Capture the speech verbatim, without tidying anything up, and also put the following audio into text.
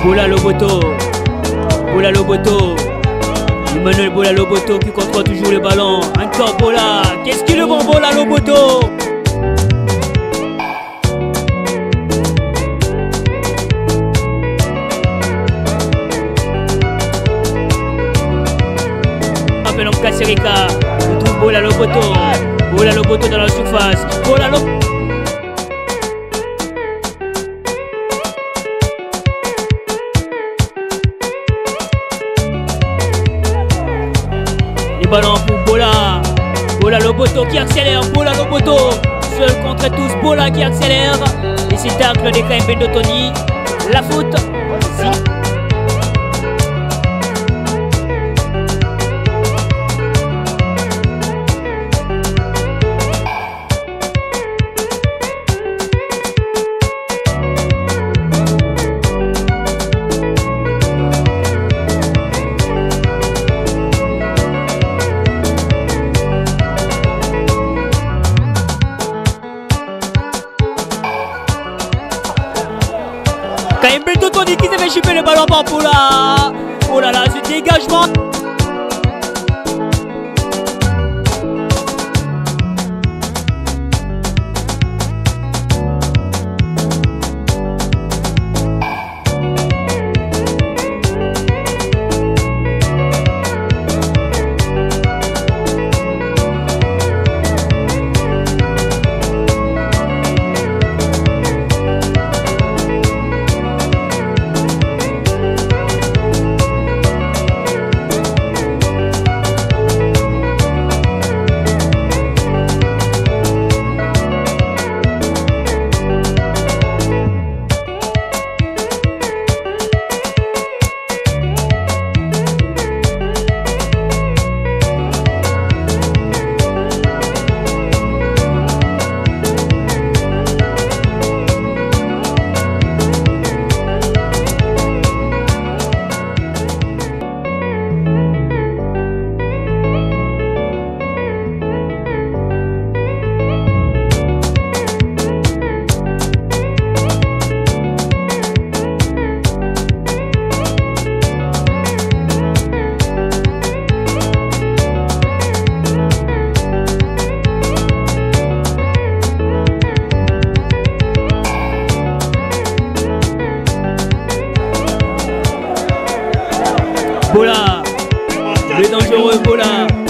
Bola Loboto, Bola Loboto, Emmanuel Bola Loboto qui contrôle toujours le ballon. Encore Bola, qu'est-ce qu'il est bon Bola Loboto. Appelons Kaserika, on trouve Bola Loboto, Bola Loboto dans la surface, Bola Loboto. Ballon pour Bola, Bola Loboto qui accélère, Bola Loboto, seul contre tous, Bola qui accélère, et c'est tacle de Kayembe Tony, la faute, si. Kayembe Tony qui s'est fait chipper le ballon par Bola. Oh là là, ce dégagement. Bola, le dangereux Bola.